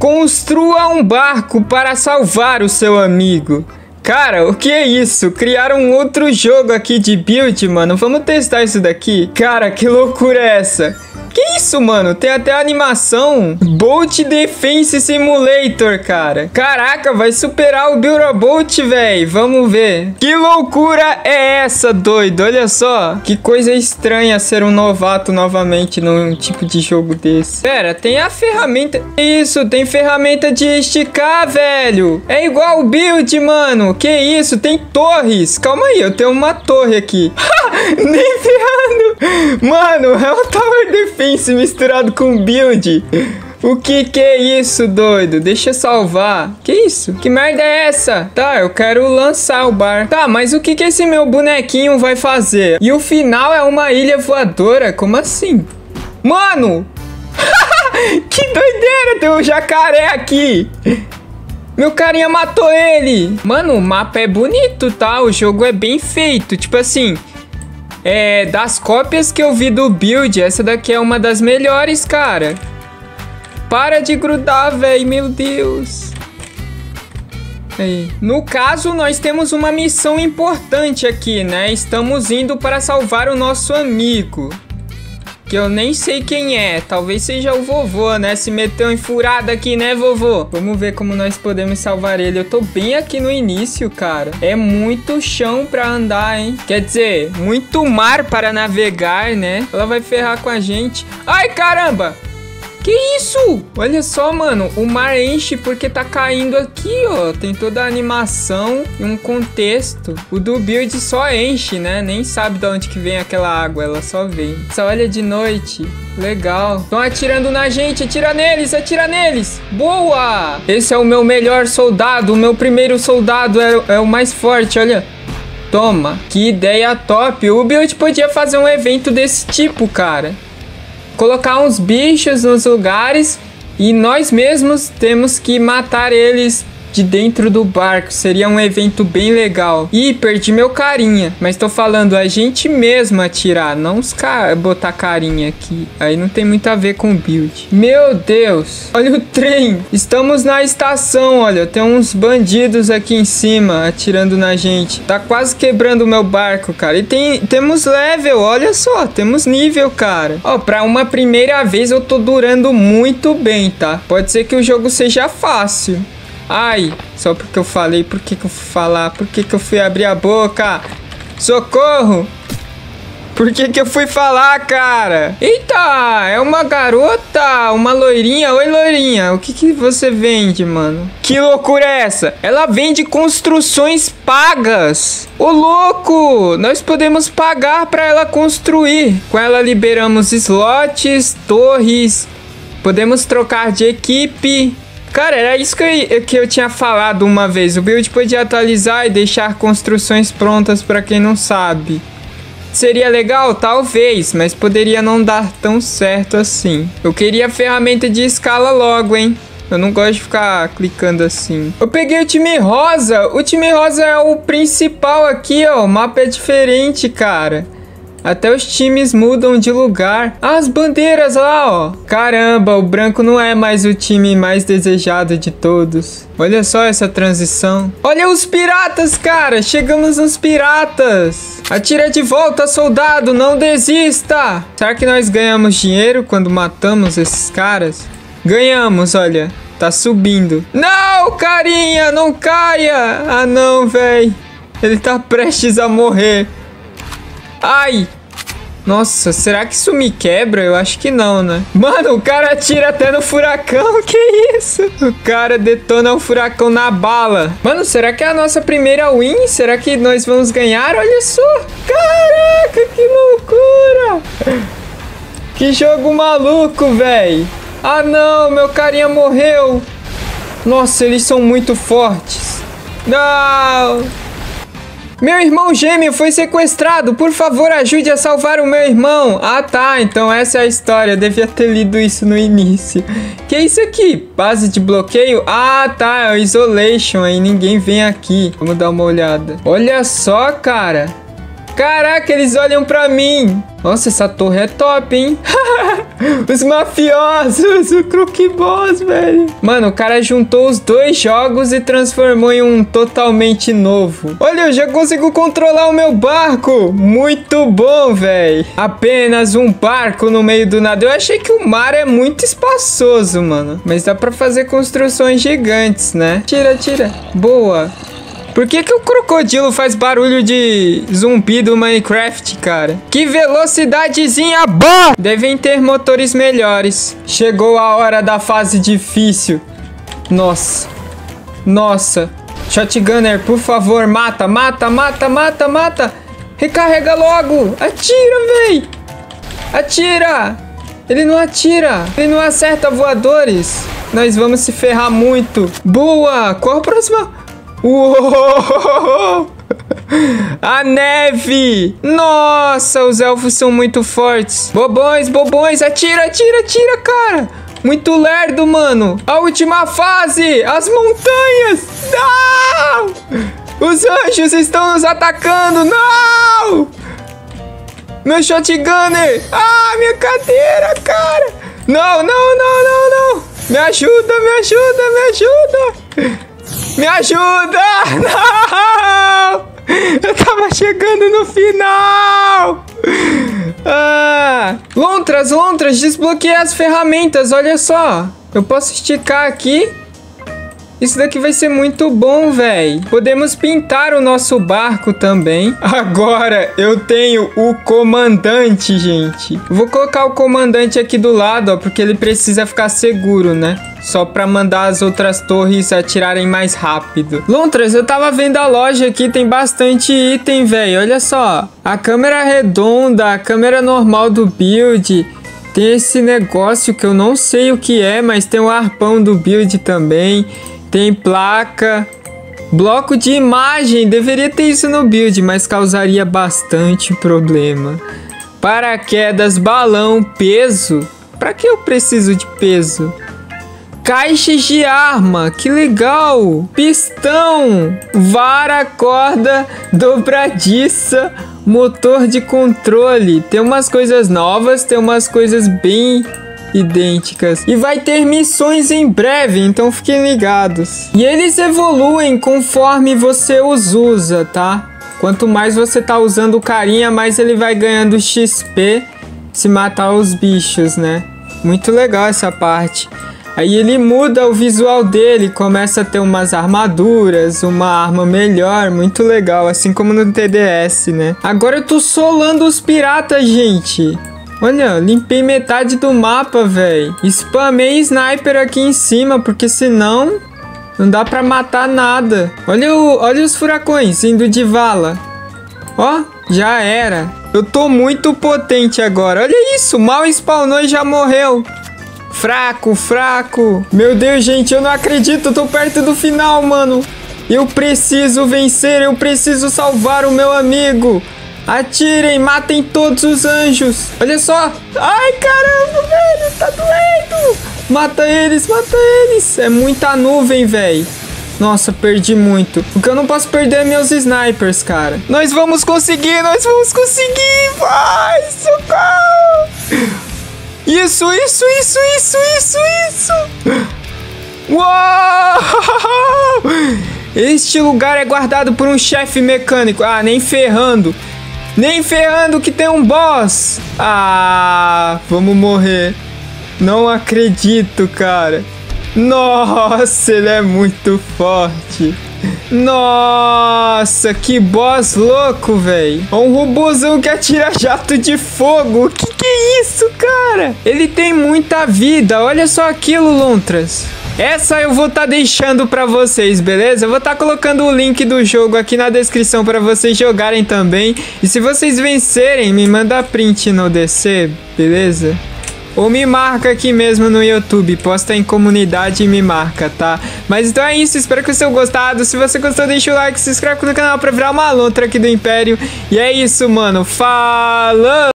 Construa um barco para salvar o seu amigo. Cara, o que é isso? Criaram um outro jogo aqui de build, mano. Vamos testar isso daqui? Cara, que loucura é essa? Que isso, mano? Tem até animação. Boat Defense Simulator, cara. Caraca, vai superar o Build Boat, velho. Vamos ver. Que loucura é essa, doido? Olha só. Que coisa estranha ser um novato novamente num tipo de jogo desse. Pera, tem a ferramenta. Isso, tem ferramenta de esticar, velho. É igual o build, mano. Que isso? Tem torres. Calma aí, eu tenho uma torre aqui. Nem ferrando. Mano, é um Tower Defense misturado com build. O que é isso, doido? Deixa eu salvar. Que isso? Que merda é essa? Tá, eu quero lançar o bar. Tá, mas o que esse meu bonequinho vai fazer? E o final é uma ilha voadora? Como assim? Mano! Que doideira! Tem um jacaré aqui. Meu carinha matou ele. Mano, o mapa é bonito, tá? O jogo é bem feito. Tipo assim... das cópias que eu vi do build, essa daqui é uma das melhores, cara. Para de grudar, velho, meu Deus. Aí. No caso, nós temos uma missão importante aqui, né? Estamos indo para salvar o nosso amigo. Que eu nem sei quem é. Talvez seja o vovô, né? Se meteu em furada aqui, né, vovô? Vamos ver como nós podemos salvar ele. Eu tô bem aqui no início, cara. É muito chão pra andar, hein? Quer dizer, muito mar para navegar, né? Ela vai ferrar com a gente. Ai, caramba! Que isso? Olha só, mano. O mar enche porque tá caindo aqui, ó. Tem toda a animação e um contexto. O do build só enche, né? Nem sabe de onde que vem aquela água. Ela só vem. Só olha de noite. Legal. Estão atirando na gente. Atira neles, atira neles. Boa! Esse é o meu melhor soldado. O meu primeiro soldado é o mais forte, olha. Toma. Que ideia top. O build podia fazer um evento desse tipo, cara. Colocar uns bichos nos lugares e nós mesmos temos que matar eles de dentro do barco. Seria um evento bem legal. Ih, perdi meu carinha. Mas tô falando a gente mesmo atirar, não os caras botar carinha aqui. Aí não tem muito a ver com build. Meu Deus. Olha o trem. Estamos na estação, olha. Tem uns bandidos aqui em cima atirando na gente. Tá quase quebrando o meu barco, cara. E temos level, olha só. Temos nível, cara. Ó, pra uma primeira vez eu tô durando muito bem, tá? Pode ser que o jogo seja fácil. Ai, só porque eu falei, por que eu fui falar? Por que eu fui abrir a boca? Socorro! Por que eu fui falar, cara? Eita, é uma garota, uma loirinha. Oi, loirinha, o que você vende, mano? Que loucura é essa? Ela vende construções pagas. Ô, louco, nós podemos pagar pra ela construir. Com ela liberamos slots, torres, podemos trocar de equipe. Cara, era isso que eu tinha falado uma vez. O build podia atualizar e deixar construções prontas pra quem não sabe. Seria legal? Talvez, mas poderia não dar tão certo assim. Eu queria a ferramenta de escala logo, hein? Eu não gosto de ficar clicando assim. Eu peguei o time rosa. O time rosa é o principal aqui, ó. O mapa é diferente, cara. Até os times mudam de lugar. Ah, as bandeiras lá, ó. Caramba, o branco não é mais o time mais desejado de todos. Olha só essa transição. Olha os piratas, cara. Chegamos nos piratas. Atira de volta, soldado. Não desista. Será que nós ganhamos dinheiro quando matamos esses caras? Ganhamos, olha. Tá subindo. Não, carinha, não caia. Ah, não, velho. Ele tá prestes a morrer. Ai! Nossa, será que isso me quebra? Eu acho que não, né? Mano, o cara atira até no furacão. Que isso? O cara detona o furacão na bala. Mano, será que é a nossa primeira win? Será que nós vamos ganhar? Olha só! Caraca, que loucura! Que jogo maluco, velho! Ah, não! Meu carinha morreu! Nossa, eles são muito fortes. Não! Meu irmão gêmeo foi sequestrado. Por favor, ajude a salvar o meu irmão. Ah, tá. Então essa é a história. Eu devia ter lido isso no início. Que é isso aqui? Base de bloqueio? Ah, tá. É o isolation. Aí ninguém vem aqui. Vamos dar uma olhada. Olha só, cara. Caraca, eles olham pra mim. Nossa, essa torre é top, hein? Os mafiosos, o Crook Boss, velho. Mano, o cara juntou os dois jogos e transformou em um totalmente novo. Olha, eu já consigo controlar o meu barco. Muito bom, velho. Apenas um barco no meio do nada. Eu achei que o mar é muito espaçoso, mano. Mas dá pra fazer construções gigantes, né? Tira, tira. Boa. Por que o crocodilo faz barulho de zumbi do Minecraft, cara? Que velocidadezinha boa! Devem ter motores melhores. Chegou a hora da fase difícil. Nossa. Nossa. Shotgunner, por favor, mata, mata, mata, mata, mata. Recarrega logo. Atira, véi. Atira. Ele não atira. Ele não acerta voadores. Nós vamos se ferrar muito. Boa. Qual a próxima? Uou! A neve! Nossa, os elfos são muito fortes. Bobões, bobões, atira, atira, atira, cara! Muito lerdo, mano! A última fase! As montanhas! Não! Os anjos estão nos atacando! Não! Meu shotgunner! Ah, minha cadeira, cara! Não, não, não, não, não! Me ajuda, me ajuda, me ajuda! Me ajuda! Não! Eu tava chegando no final! Ah! Lontras, Lontras, desbloqueei as ferramentas, olha só. Eu posso esticar aqui. Isso daqui vai ser muito bom, velho. Podemos pintar o nosso barco também. Agora eu tenho o comandante, gente. Vou colocar o comandante aqui do lado, ó, porque ele precisa ficar seguro, né? Só pra mandar as outras torres atirarem mais rápido. Lontras, eu tava vendo a loja aqui, tem bastante item, velho. Olha só. A câmera redonda, a câmera normal do build. Tem esse negócio que eu não sei o que é, mas tem o arpão do build também. Tem placa, bloco de imagem, deveria ter isso no build, mas causaria bastante problema. Paraquedas, balão, peso. Pra que eu preciso de peso? Caixas de arma, que legal. Pistão, vara, corda, dobradiça, motor de controle. Tem umas coisas novas, tem umas coisas bem idênticas. E vai ter missões em breve, então fiquem ligados. E eles evoluem conforme você os usa, tá? Quanto mais você tá usando o carinha, mais ele vai ganhando XP se matar os bichos, né? Muito legal essa parte. Aí ele muda o visual dele, começa a ter umas armaduras, uma arma melhor, muito legal, assim como no TDS, né? Agora eu tô solando os piratas, gente. Olha, limpei metade do mapa, velho. Spamei sniper aqui em cima, porque senão não dá pra matar nada. Olha os furacões indo de vala. Ó, já era. Eu tô muito potente agora. Olha isso, mal spawnou e já morreu. Fraco, fraco. Meu Deus, gente, eu não acredito. Eu tô perto do final, mano. Eu preciso vencer, eu preciso salvar o meu amigo. Atirem, matem todos os anjos. Olha só. Ai, caramba, velho, tá doendo. Mata eles, mata eles. É muita nuvem, velho. Nossa, perdi muito. O que eu não posso perder é meus snipers, cara. Nós vamos conseguir, nós vamos conseguir. Vai, socorro. Isso. Uou! Este lugar é guardado por um chefe mecânico. Ah, nem ferrando. Nem ferrando que tem um boss. Ah, vamos morrer. Não acredito, cara. Nossa, ele é muito forte. Nossa, que boss louco, velho. Um robôzão que atira jato de fogo. Que é isso, cara? Ele tem muita vida. Olha só aquilo, Lontras. Essa eu vou estar deixando pra vocês, beleza? Eu vou estar colocando o link do jogo aqui na descrição pra vocês jogarem também. E se vocês vencerem, me manda print no DC, beleza? Ou me marca aqui mesmo no YouTube, posta em comunidade e me marca, tá? Mas então é isso, espero que vocês tenham gostado. Se você gostou, deixa o like, se inscreve no canal pra virar uma lontra aqui do Império. E é isso, mano. Falou!